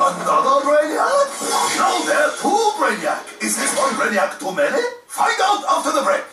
Another Brainiac? Now there are two Brainiac. Is this one Brainiac too many? Find out after the break.